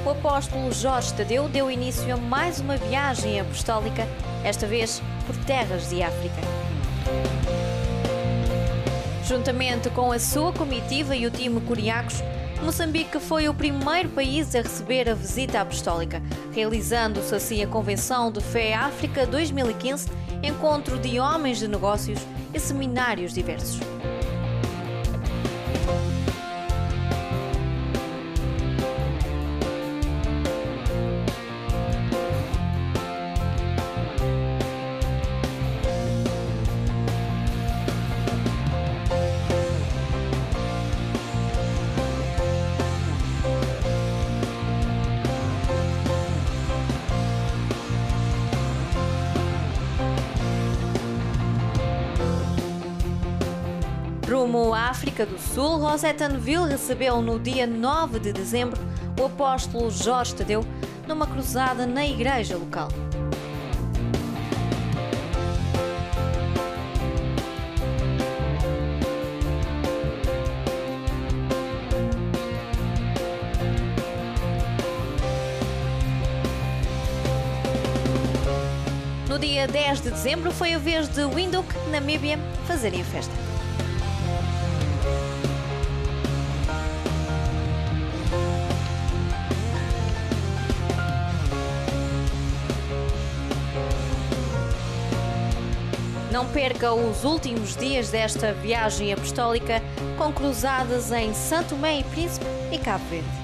o apóstolo Jorge Tadeu deu início a mais uma viagem apostólica, esta vez por terras de África. Juntamente com a sua comitiva e o time Curiacos, Moçambique foi o primeiro país a receber a visita apostólica, realizando-se assim a Convenção de Fé África 2015, encontro de homens de negócios e seminários diversos. Rumo à África do Sul, Rosetta Neville recebeu no dia 9 de dezembro o apóstolo Jorge Tadeu numa cruzada na igreja local. No dia 10 de dezembro foi a vez de Windhoek, Namíbia, fazerem a festa. Não perca os últimos dias desta viagem apostólica com cruzadas em São Tomé e Príncipe e Cabo Verde.